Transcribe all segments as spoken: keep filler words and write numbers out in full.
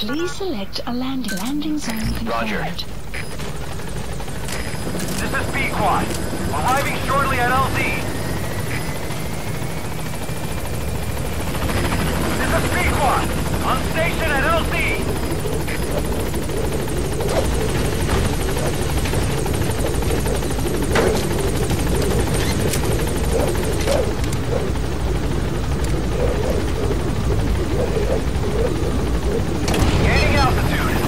Please select a landing landing zone confirmed. Roger. This is B-Quad. Arriving shortly at L Z. This is B-Quad. On station at L Z. Gaining altitude.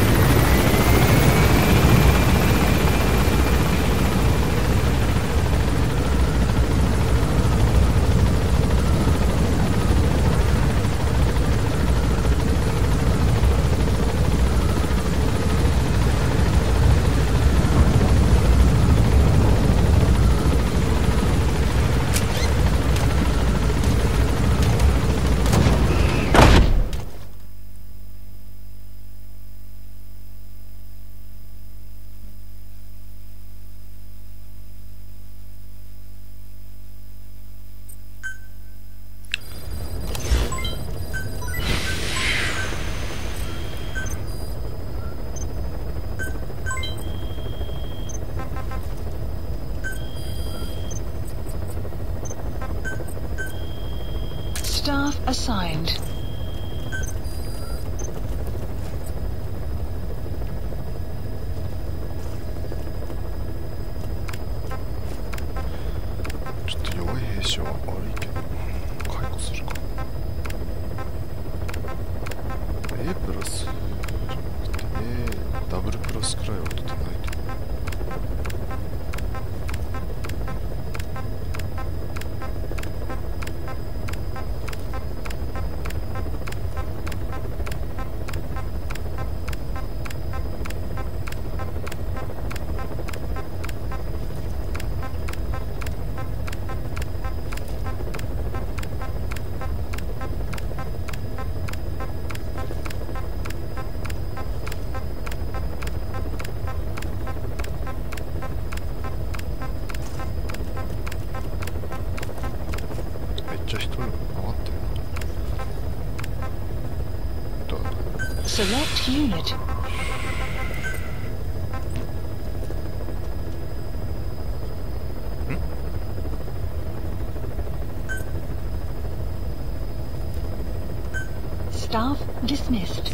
Staff assigned. Select unit. Hmm? Staff dismissed.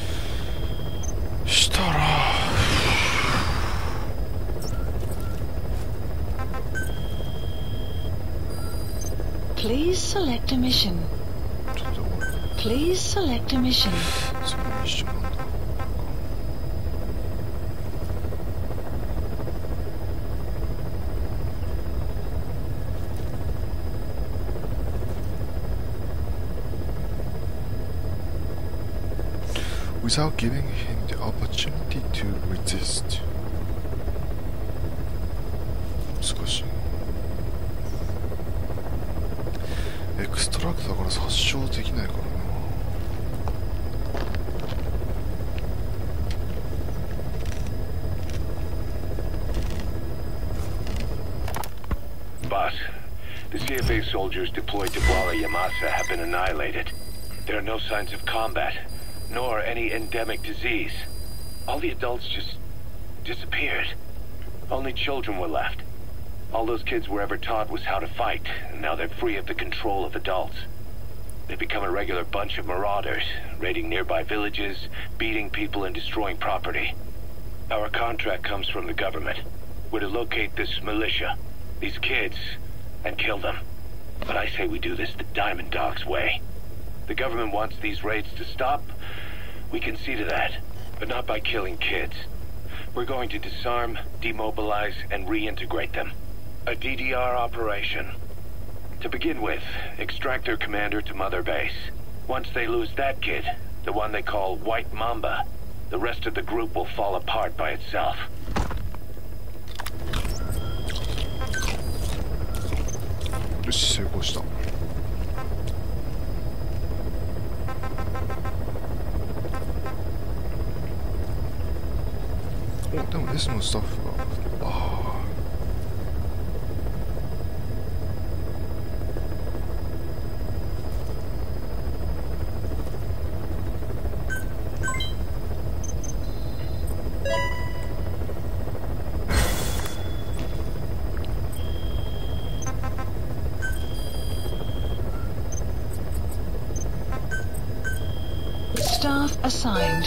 Please select a mission. Please select a mission. Without giving him the opportunity to resist. 難しい。エクストラクトだから殺傷できないからな。 Boss, the C F A soldiers deployed to Kuala Yamasa have been annihilated. There are no signs of combat, nor any endemic disease. All the adults just disappeared. Only children were left. All those kids were ever taught was how to fight, and now they're free of the control of adults. They've become a regular bunch of marauders, raiding nearby villages, beating people and destroying property. Our contract comes from the government. We're to locate this militia, these kids, and kill them. But I say we do this the Diamond Dogs way. The government wants these raids to stop. We can see to that, but not by killing kids. We're going to disarm, demobilize, and reintegrate them. A D D R operation. To begin with, extract their commander to Mother Base. Once they lose that kid, the one they call White Mamba, the rest of the group will fall apart by itself. よし、成功した。お、でも S のスタッフが、ああ。 Staff assigned.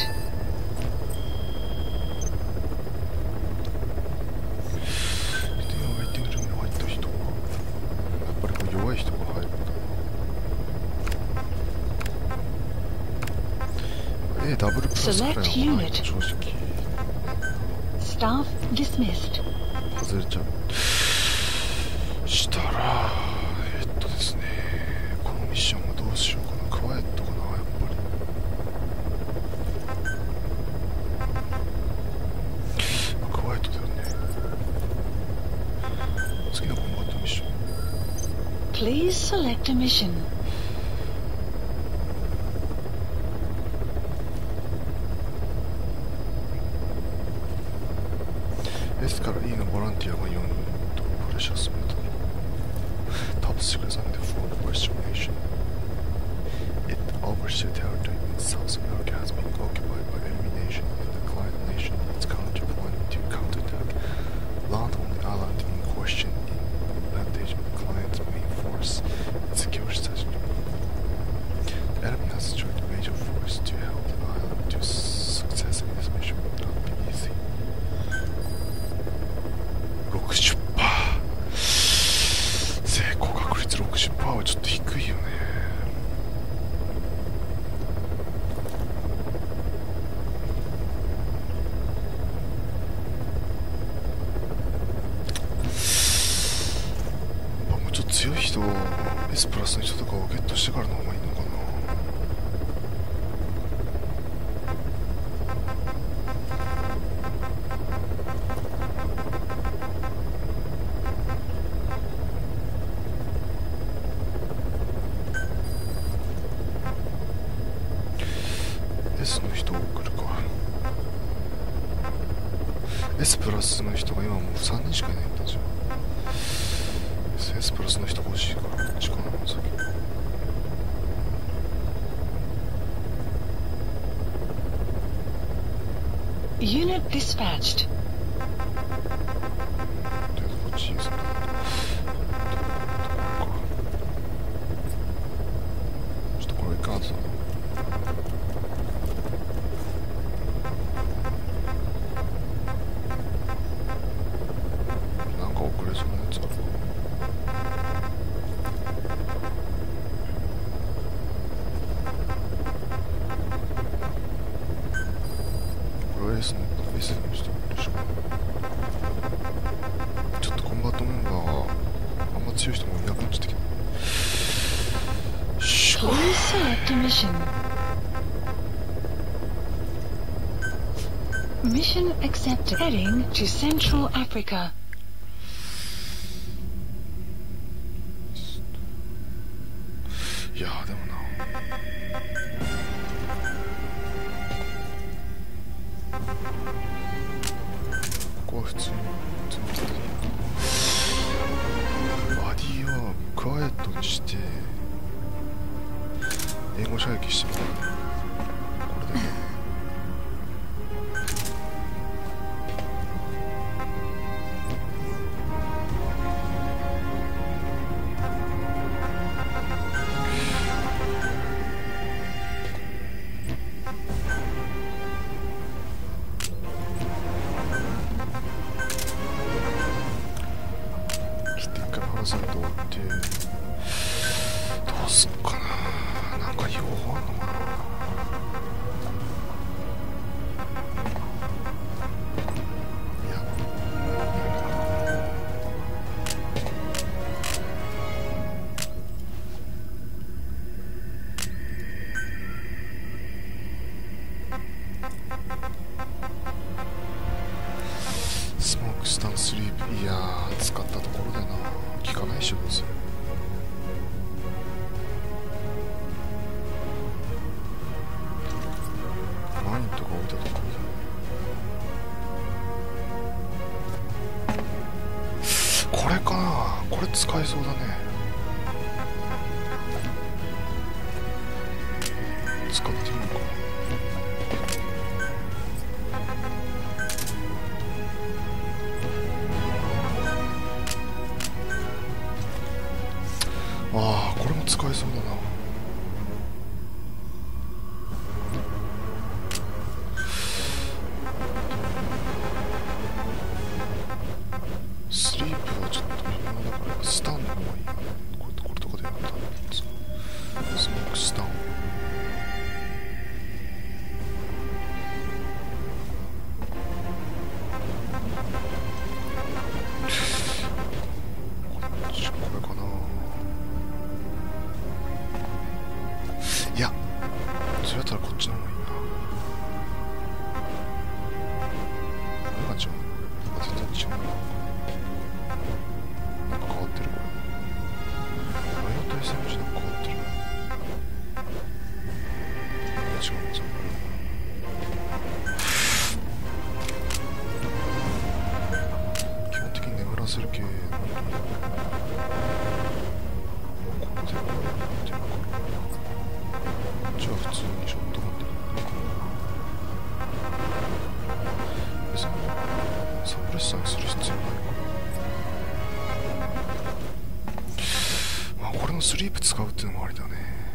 電話ウェイティングルームに入った人はやっぱりこう弱い人が入るんだな。 A ダブルプラスくらいはないと正直 Staff dismissed. 外れちゃう。したらえっとですね、このミッションはどうしようかな。クワイエットかな。やっぱりクワイエットだよね。次のコンバットミッション。 Please select a mission. ですから E のボランティアがよにんとプレシャスメタルタップしてください。The full Western nation. It overseas territory in South America has been occupied by enemy nation and the client nation is currently planning to counterattack. Land on the island in question in advantage of the client's main force and secure strategy. The enemy has joined a major force to help the island to success in this mission would not be easy. ろくじゅっパーセント 成功確率 ろくじゅっパーセント はちょっと低いよね。やっぱもうちょっと強い人 S プラスの人とかをゲットしてからの方がいいのかな。S の人を送るか。 S プラスの人が今もうさんにんしかいないんだじゃん。 S プラスの人欲しいからこっちかな。先 Unit dispatched. とりあえずこっちですね。ちょっとこれはいかんぞ。なんか遅れそうなやつあるか。これは S の S の人もいるしか。ちょっとコンバットメンバーがあんま強い人もいなくなっちゃってきた。しょ Please select a mission. Mission accepted. Heading to Central Africa. いやーでもな、ここは普通に普通にバディはクワイエットにして援護射撃してもらう。これで切って一回パラサイト追ってどうすっかな。なんか用法あんのかな。いやスモークスタンスリープ、いやー使ったところでな、効かないしどうする。マインとか置いたところだ。これかな。これ使えそうだね。使ってみようか。ああ、これも使えそうだな。 がちょっと微妙だからスタンの方がいいな。これこれとかでやったんですか。スモークスタン。スリープ使うっていうのもありだね。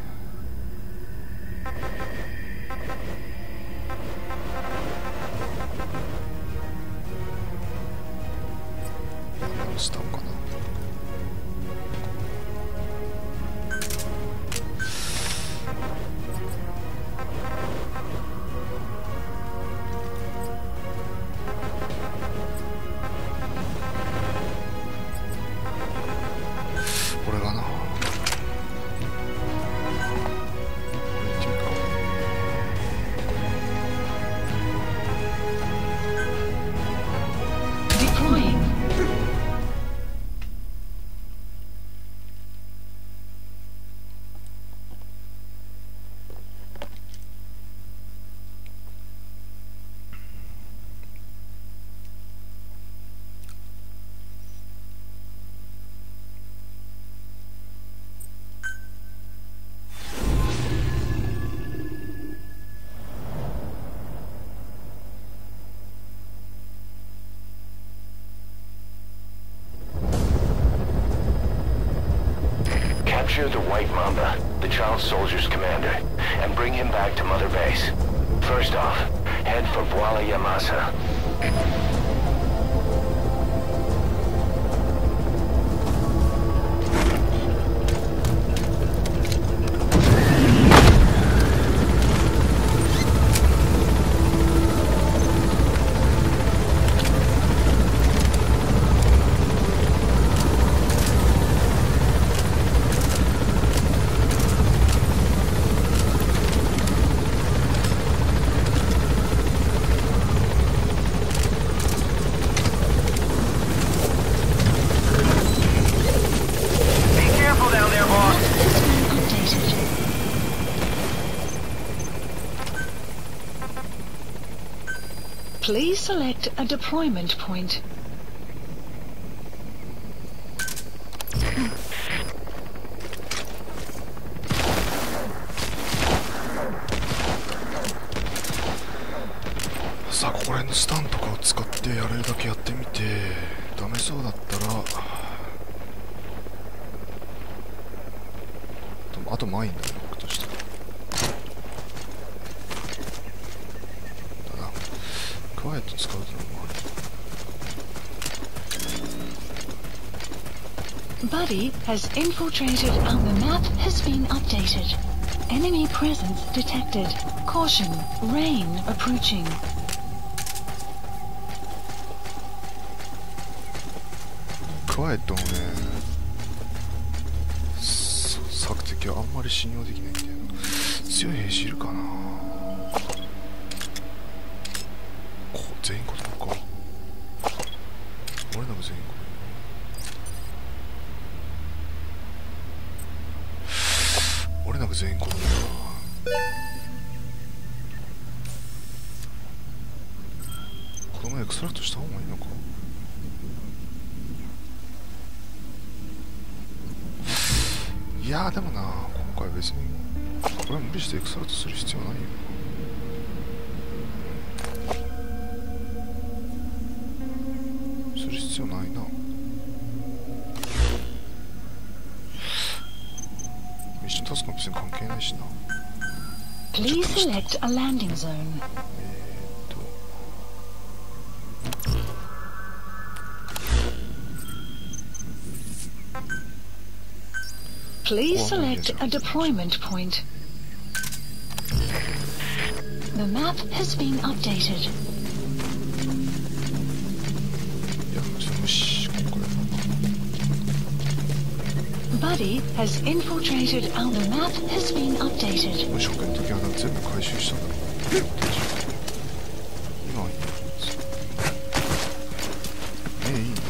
何したのかな。これがな。 Capture the White Mamba, the child soldier's commander, and bring him back to Mother Base. First off, head for Voila Yamasa. Please select a deployment point. さあここら辺のスタンとかを使ってやれるだけやってみて、ダメそうだったらあとマインだね、僕としては。ただクワイエット使うのもある。 Buddy has infiltrated and the map has been updated. Enemy presence detected. Caution, rain approaching. クワイエットのね、索敵はあんまり信用できないんだよな。強い兵士いるかな。こ全員子供か。俺なんか全員子供。俺なんか全員子供だ。子供エクストラクトした方がいいのか。いやーでもな、今回別にこれは無理してエクストラクトする必要ないよ。する必要ないな。ミッションタスクも別に関係ないしな。 Please select a landing zone. えーっと Please select a deployment point. The map has been updated. いやちょっと無視これ Buddy has infiltrated and the map has been updated. 無職の時は全部回収したんだろう今はいいんですよええいいな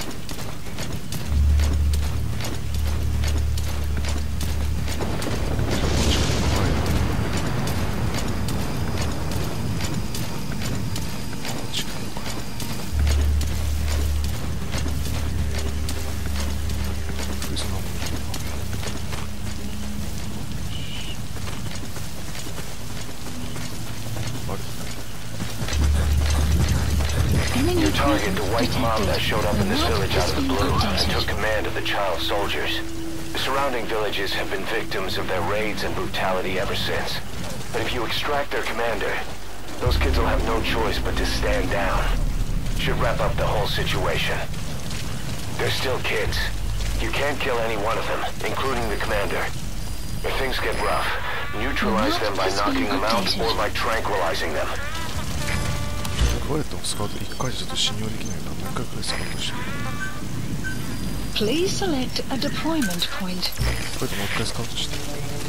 Your target, the white mom that showed up in this village out of the blue, and took command of the child soldiers. The surrounding villages have been victims of their raids and brutality ever since. But if you extract their commander, those kids will have no choice but to stand down. Should wrap up the whole situation. They're still kids. You can't kill any one of them, including the commander. If things get rough, neutralize them by knocking them out or by tranquilizing them. 食われてもスカウトいっかいじゃちょっと信用できないなもういっかいくらいスカウトして Please select a deployment point. これでもういっかいスカウトして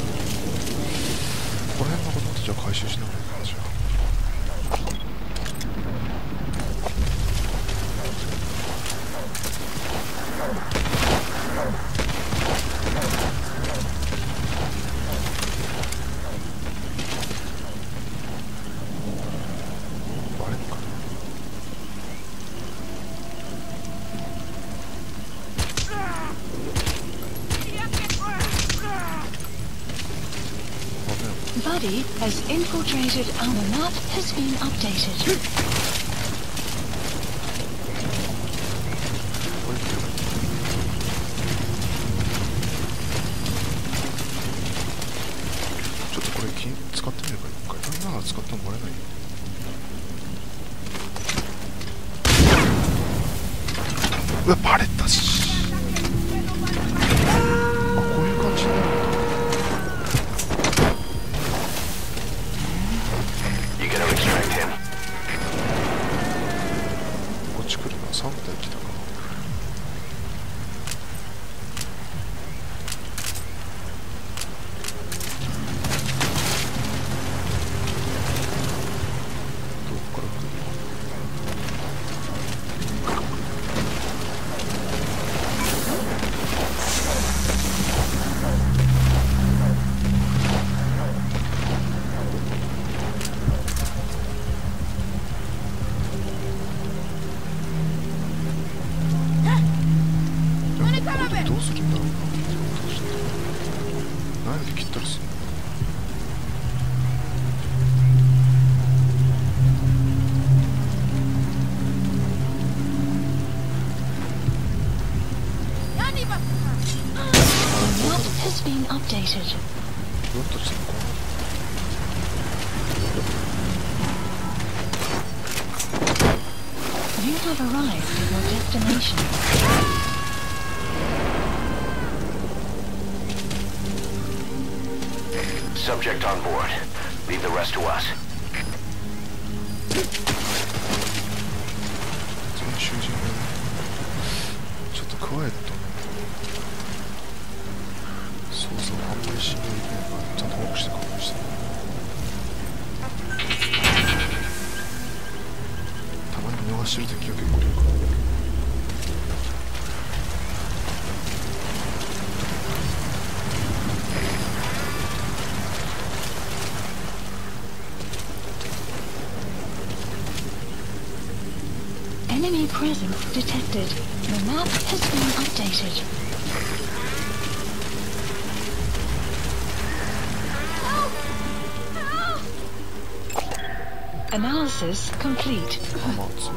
この辺のことじゃあ回収しながらいいかなじゃあ Buddy has infiltrated and the map has been updated. ちょっとこれ金使ってみればいいのかい。今は使ってももらえないよ。うわバレたし。あこういう感じになるんだ。こっち来るなさん体来たか。どこから来るのどうするんだろうな。何で切ったりするの。 Map has been updated. どうやったりするのかな。 You have arrived at your destination. Subject on board. Leave the rest to us. 全囚人がちょっとクワイエットな操作をあんまり信用できないからちゃんと多くして確認してたまに見逃してる敵が結構いるから。 Enemy presence detected. The map has been updated. Analysis complete. あまあつ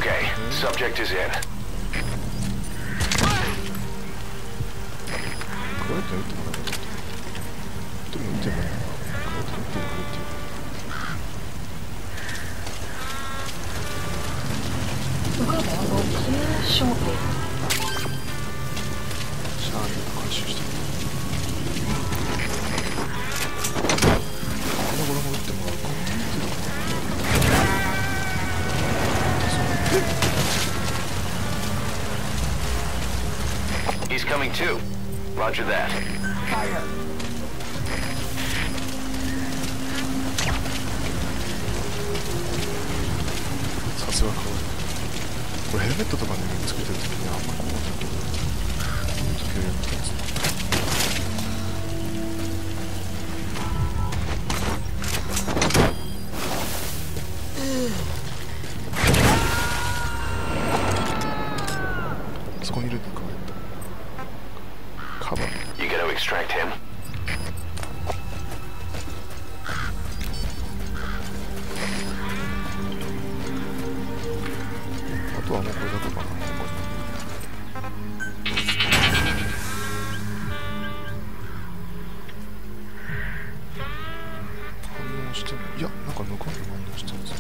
Okay, subject is in. こうやって打ってもらう。でも打ってもらう。こうやって打ってもらうっていう。 The weather will clear shortly. シャーリーが回収してる。この頃も打ってもらうか。 He's coming too. Roger that. Fire! さすが変わる。これヘルメットとかね、つけてるときにあんまり思ってるけど、つけるようになったんですね。そこにいるんだ、こうやって。カバー。 You gotta extract him. あとはもうこれだけかな。反応しても、いや、なんか向こうに反応してるんですよ。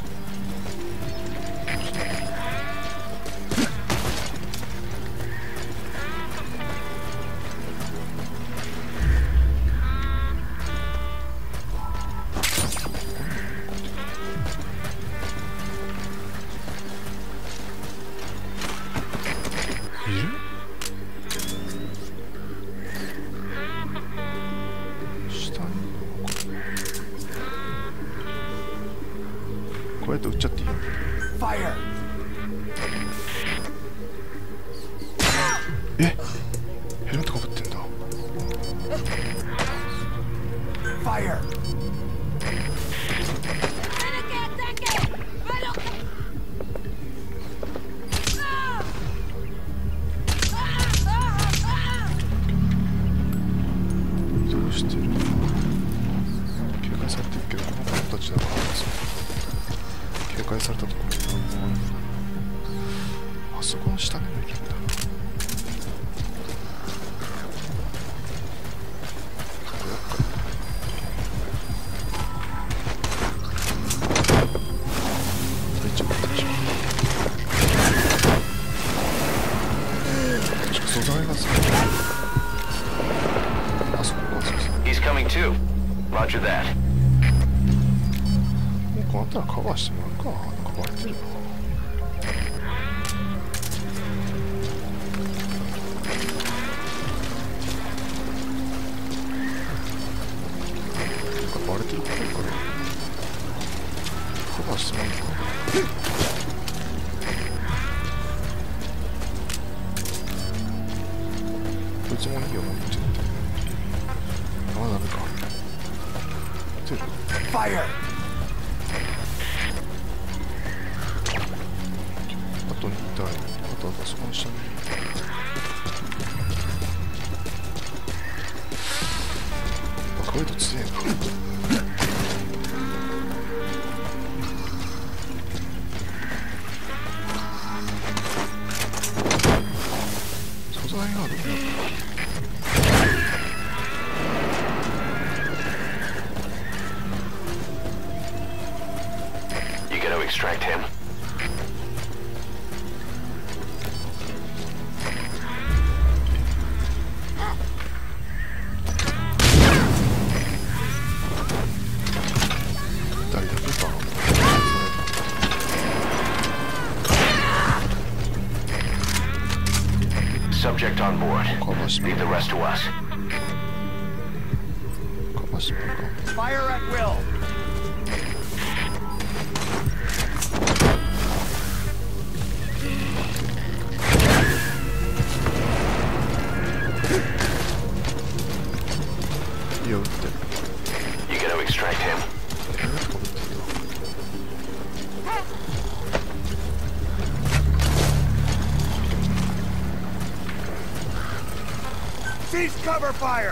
いる？下にこうやって撃っちゃっていいよ。 Fire! え？ヘルメットかぶってんだ。 Fire! 移動してる。警戒されてるけど、この子たちだからですよ。警戒されたところに何もない。あそこの下にもいるんだ。大丈夫大丈夫。確か素材がさ、あそこがそうそう。 He's coming too. Roger that. もうこうなったらカバーしてもらうか。なんかバレてるな。なんかバレてるっぽいからカバーしてもらうのか。こいつもいいよ、もう言ってって。ああ、ダメか。言ってる。 Fire! あとにいたい。あとはあそこの下に。赤いと強いな。素材がどうなるか。 You gotta extract him. 誰だけか。 Subject on board. カバーしても Leave ら the うか。 rest to us. カバーしてもらうか。 Fire at will! いいよ、撃って。 You gotta extract him. ヘルメットかぶってんだ。 Cease cover fire!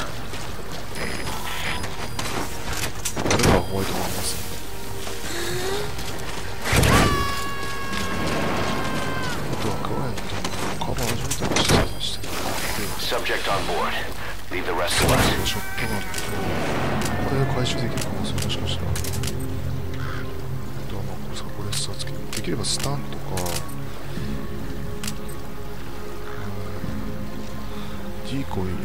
誰かはホワイトマンます。 scientist on board. Leave the rest to us. ショットガンとこれで回収できる可能性もしかしたら。あとはまあこれサポレッサーつけて、できればスタンとか、ディーコイや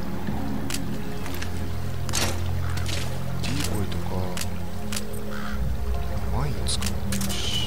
ディーコイとかワインを使う。し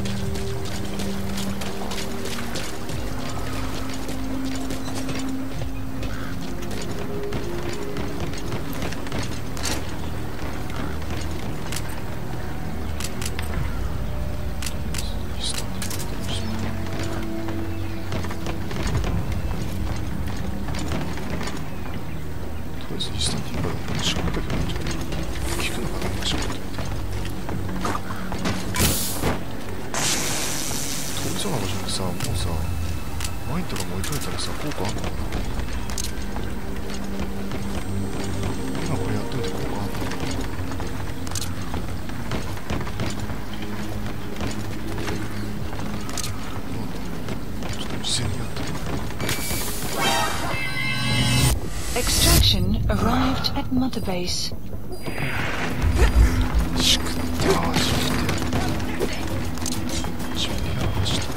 Extraction arrived at Mother Base. しくったー、自分でやる。自分でやらました。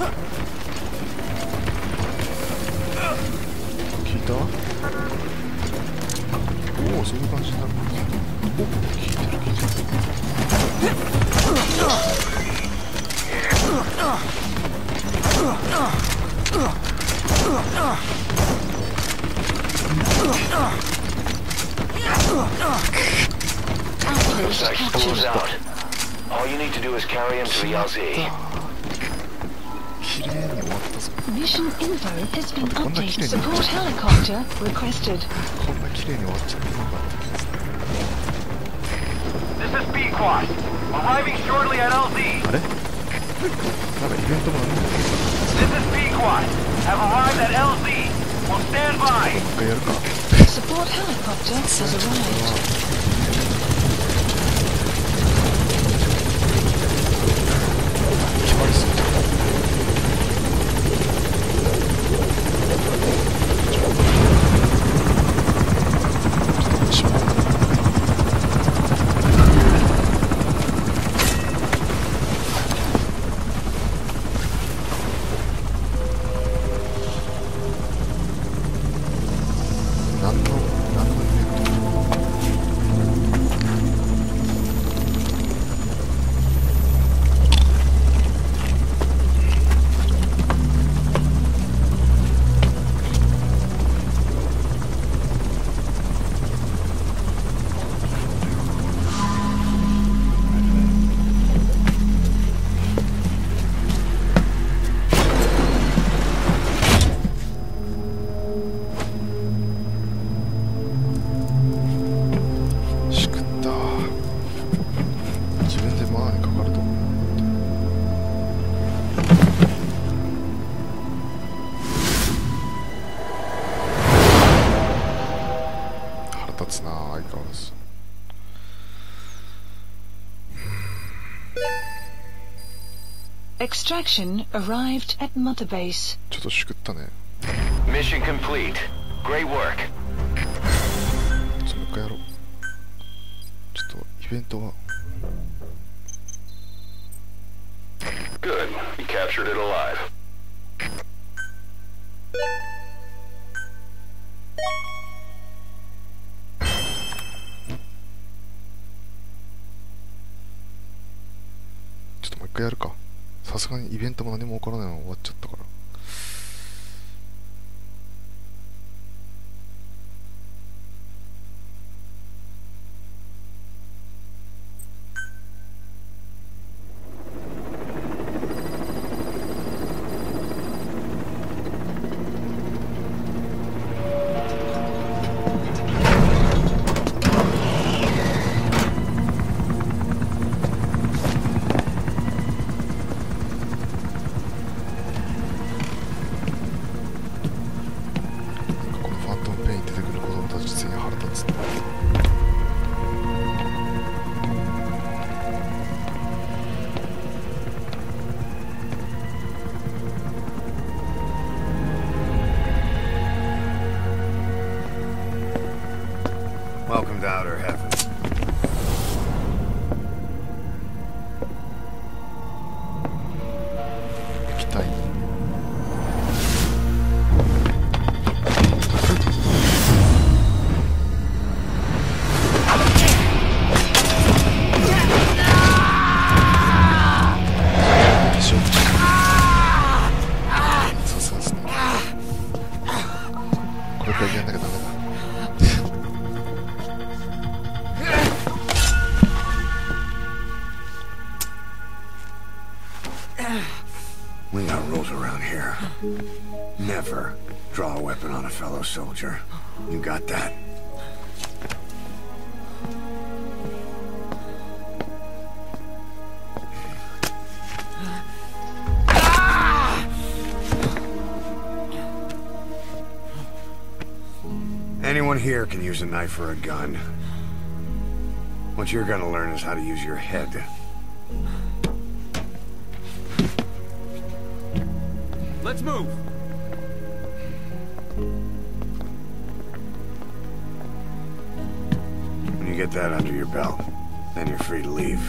聞いた？おお、そういう感じになる。お、聞いてる聞いてる。 Outpost Moves captured. out. All you need to do is carry him to the L Z. 綺麗に終わったぞ。 Mission info has been Oh, updated. that's Support helicopter requested. こんな綺麗に終わっちゃったのか。 This is B Quad. Arriving shortly at L Z. あれ？なんかイベントもあるんだよ。 This is B Quad. Have arrived at L Z. We'll stand by. もう一回やるか。 Support helicopter has arrived. 決まりすぎた。ちょっとしまう。何の何のイベント？立つな相変わらず。 Extraction arrived at Mother Base. ちょっとしくったね。 Mission complete. Great work. ちょっともう一回やろう。ちょっとイベントは。 Good. You captured it alive. ちょっともう一回やるか。さすがにイベントも何も起こらないの終わっちゃったから。 We got rules around here. Never draw a weapon on a fellow soldier. You got that? Anyone here can use a knife or a gun. What you're gonna learn is how to use your head. Let's move! When you get that under your belt, then you're free to leave.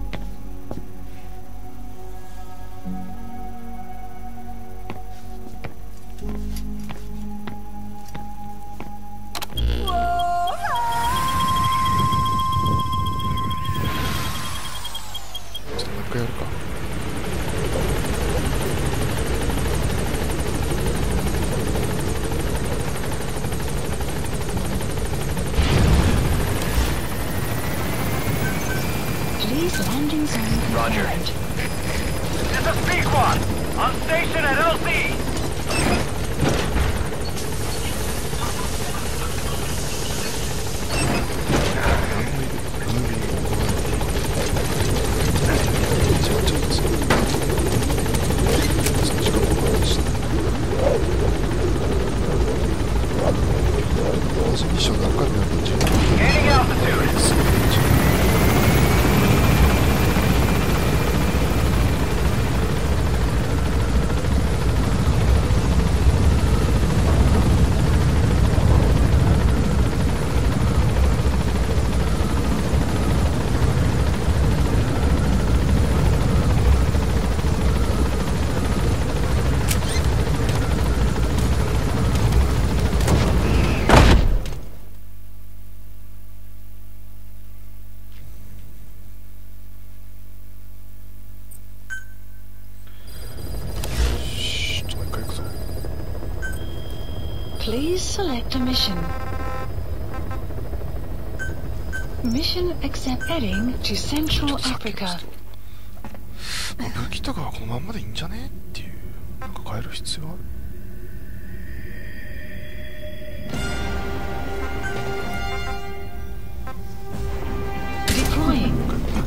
Please landing zone confirmed. Roger. This is Pequod, on station at L Z. Gaining altitude. Please select a mission. Mission accept heading to Central Africa. 武器とかはこのまんまでいいんじゃねっていう、なんか変える必要ある。 Deploying.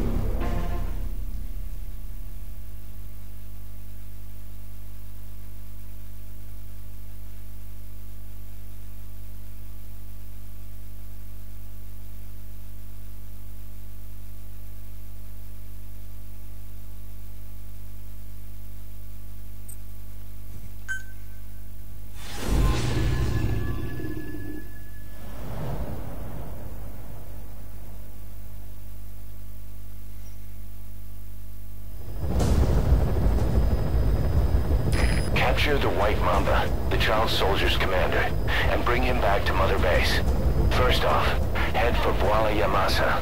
Capture the White Mamba, the child soldier's commander, and bring him back to Mother Base. First off, head for Bwala ya Masa.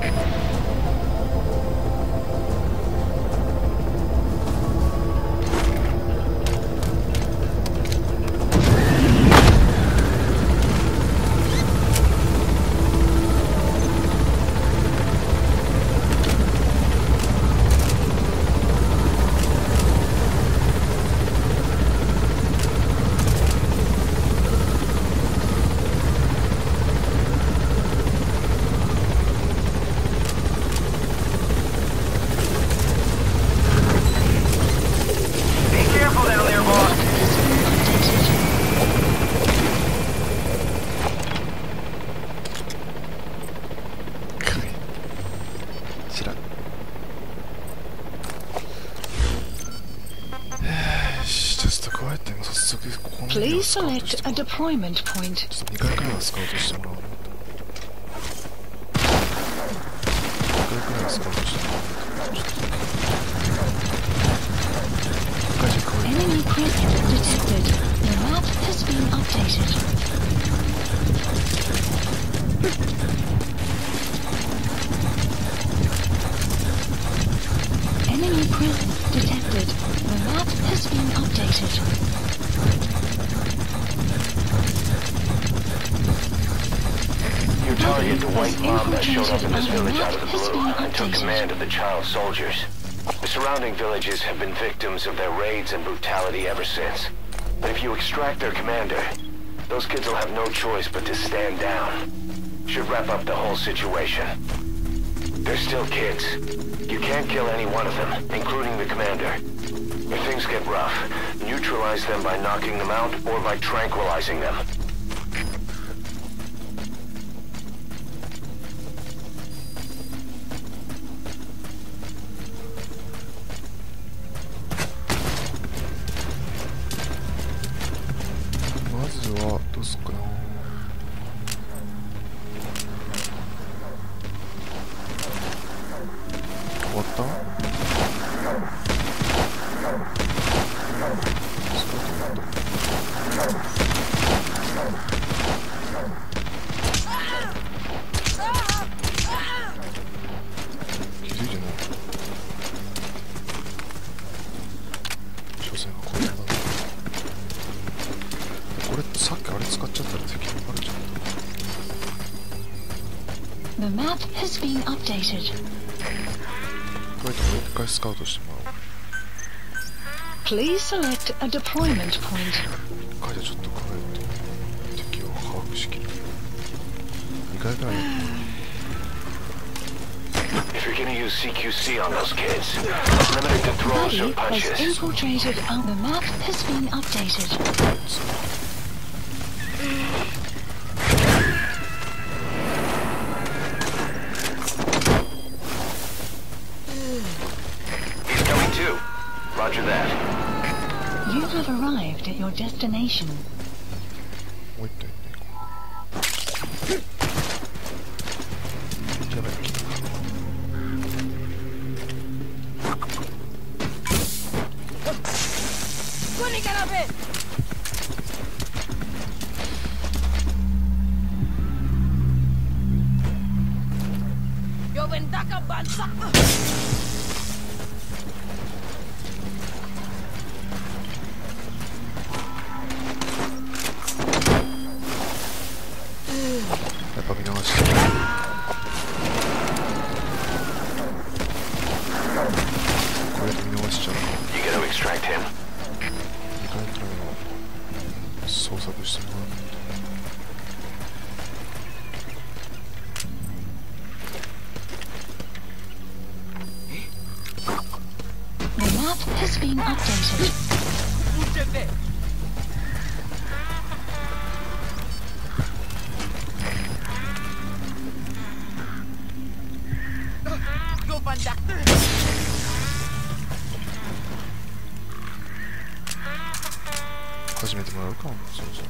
Please select a deployment point. にかいくらいはスカウトしてもらおうと思った。にかいくらいはスカウトしてもらおうと思った。ちょっと。 Enemy presence detected. The map has been updated. Enemy presence detected. The map has been updated. Your target, the White Mamba, showed up in this village out of the blue and took command of the child soldiers. The surrounding villages have been victims of their raids and brutality ever since. But if you extract their commander, those kids will have no choice but to stand down. Should wrap up the whole situation. They're still kids. You can't kill any one of them, including the commander. If things get rough, neutralize them by knocking them out or by tranquilizing them. The map has been updated. Please select a deployment point. If you're gonna use C Q C on those kids, limit it to throws or punches. Has infiltrated. Uh, the map has been updated. Roger that. You have arrived at your destination. Yo ventaja banza. 始めてもらうか、そうそう。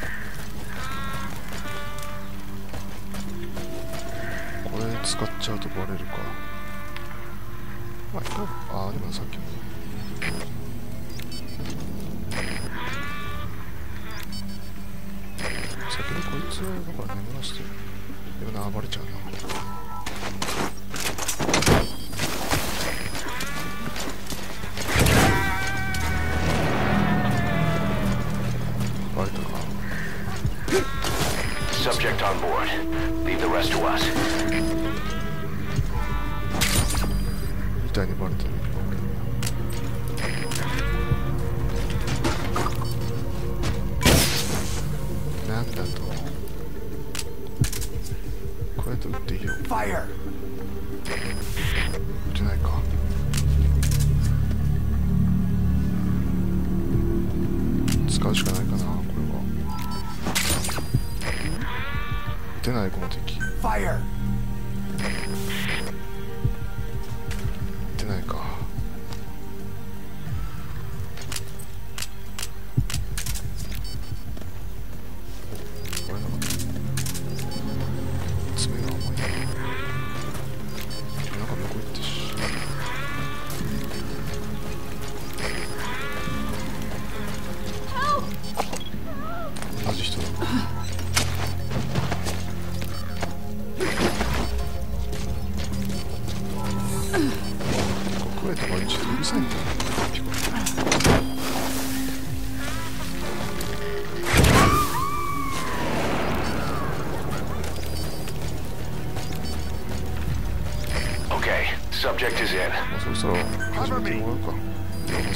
これ使っちゃうとバレるか。まあ、いいか。ああ、でもさっきの。先にこいつをだから眠らして、でもな、暴れちゃうな。 Subject on board. Leave the rest to us. みたいにバレてる。なんだと。こうやって撃っていいよ。 Fire! 撃てないか。使うしかないかな、これは。撃てないこの敵。 Fire! 撃てないか。これなかった。爪が甘いな。なんか向こう行ってし。同じ人だ。 Subject is in. まあそろそろ始めてもらうか。始めちゃ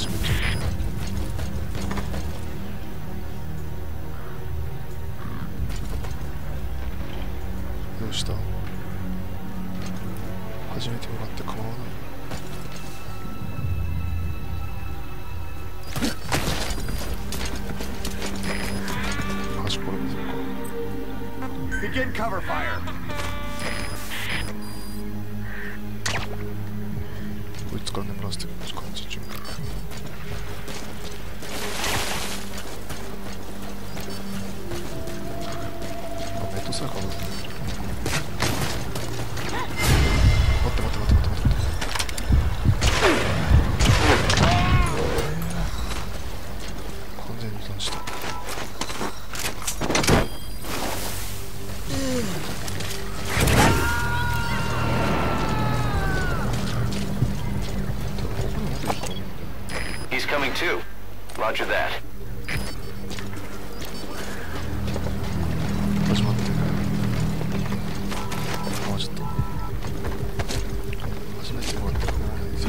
う。どうした？始めてもらって構わない。端っこで見せるか。 Begin cover fire. こいつから眠らせてる感じ中。あ、メットサイカーだ。待って待って待って待って待って待って。完全に油断した。 He's coming too. Roger that. 始まってる。あ、ちょっと始めてもらって構わないですよ。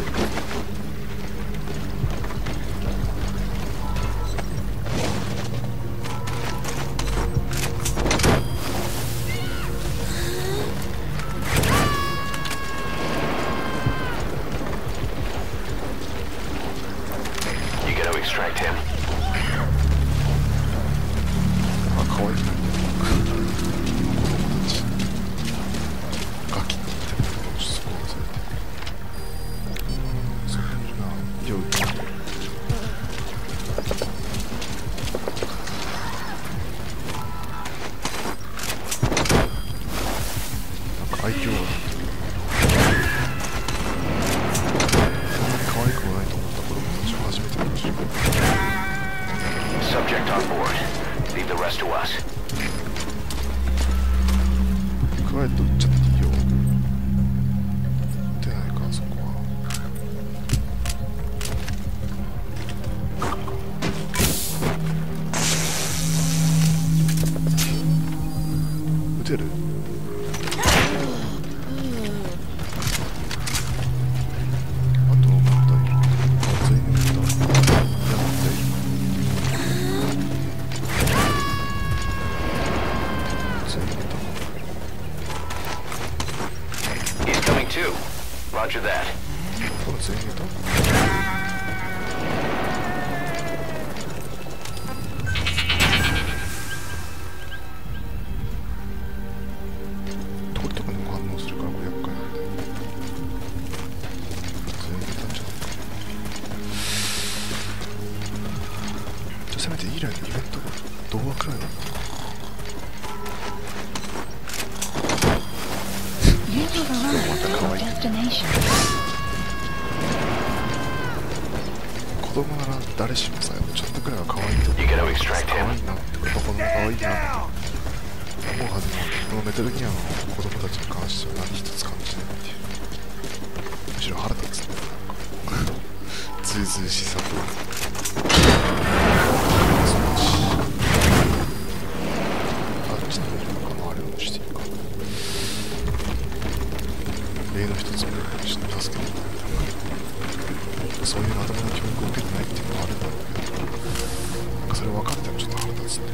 You gotta extract him. あ、かわいいな。子供たちガキって言ってるけど、そこ忘れて。そこにいるな。よい。なんか愛嬌がこんなに可愛くもないと思った子供たちを初めて見ました。 Subject on board. Leave the rest to us. クワイエット撃っちゃっていいよ。撃てないか、そこは。撃てる？あと何体いる？あ、全員撃った。いや、何体いる？全員撃った。 He's coming too. Roger that. これ全員撃った？鳥とかにも反応するからこれ厄介なんで。全員撃ったんじゃないか。じゃあせめてイランのイベントが動画くらいだった。 You have arrived at your destination. 子供なら誰しもさ、ちょっとくらいは可愛いと思う。 You gotta extract 可 him. 愛いなって、やっぱ子供可愛いなって思うはずなのに、このメタルギアの子供たちに関しては何一つ感じないっていう。むしろ腹立つね。なんかずうずうしさと。あっちの方に回るようにしていいか。例の一つも助けてもらう。そういう頭の教育を受けてないっていうのはあるんだろうけど、なんかそれ分かってもちょっと腹立つね。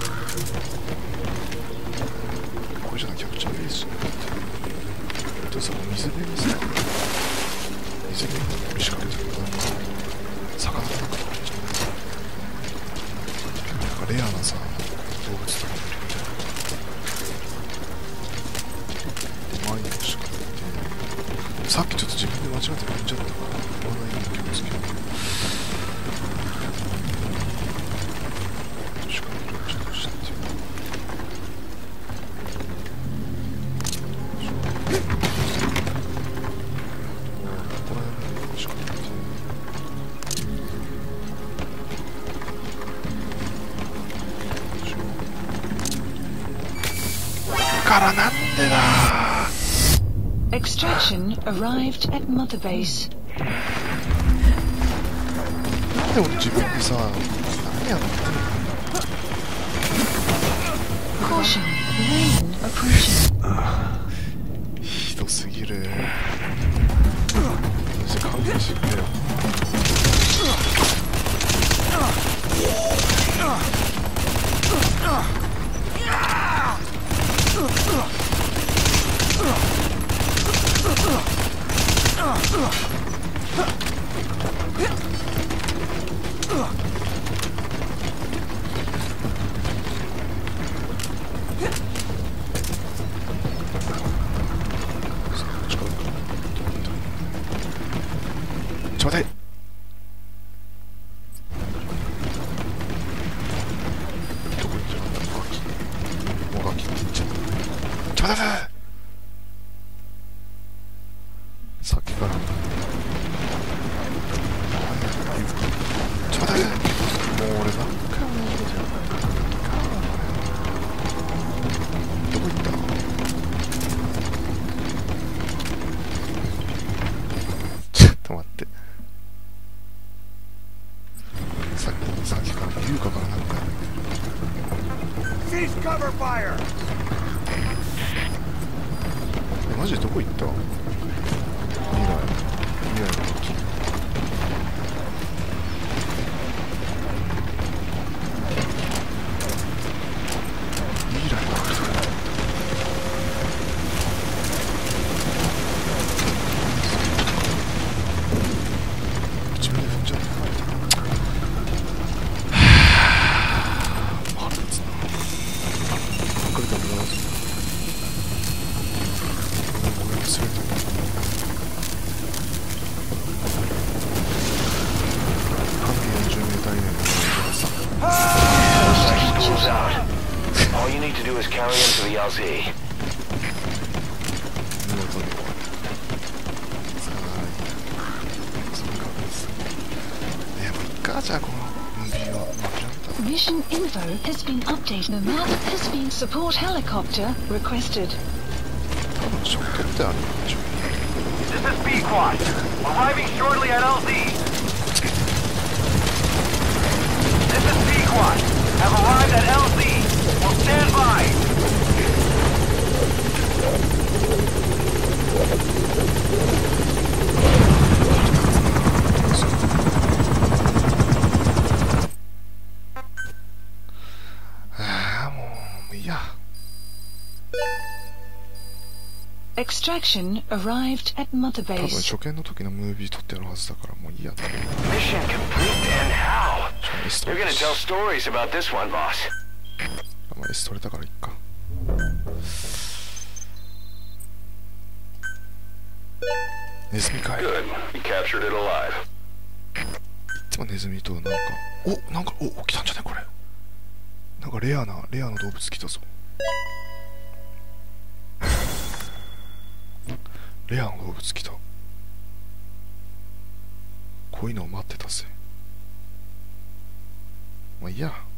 これじゃなきゃキャプチャーフェイスじゃなくて、でさ、水辺にさ、水辺に森仕掛けてるから、なんか魚の中とかじゃない。なんかレアなさ、動物とかもいるみたいな。で、前にも仕掛けて、さっきちょっと自分で間違って踏んじゃったから、まだいいの気をつけよう。確かにいろいろちょっとしたっていう。この辺の仕掛けて。だからなんでだ。 Extraction arrived at Mother Base. なんで俺自分でさ、何やってんの？ Caution, rain approaching. ひどすぎる。 ですよね。ちょうだい。どこ行ってなんだ。もがきもがきって言っちゃった。ちょうだい。さっきからちょうだい。もう俺何回も言うじゃないか。どこ行った。ちょっと待って。さっきさっきから優香から何回も言ってる。え、マジでどこ行った。見ない見ないの時。未来の人自分で踏んじゃった。腹立つな。隠れてもらわずにごめん忘れてる。半径よんじゅうメーター以内のものをさ。 Schools out. All you need to do is carry him to the L Z. 見事にさあその確率ねえもういっか。じゃあこのムービーはもう諦めた。 Mission info has been updated. The map has been support helicopter requested. 多分ショットってあるんでしょ。 This is B-Quad. Arriving shortly at L Z. This is B-Quad. Have arrived at L Z. Will stand by. ああもういいや。 Extraction arrived at Mother 多分 Base. 初見の時のムービー撮ってあるはずだからもういいや。 Mission complete and how? エスト You're レ gonna tell stories about this one, boss. まあエストレたからいっか。ネズミかい。い Good. You captured it alive. つもネズミとなんかおなんかお来たんじゃないこれ。なんかレアなレアな動物来たぞ。レアな動物来た。こういうのを待ってたぜ。まあいいや。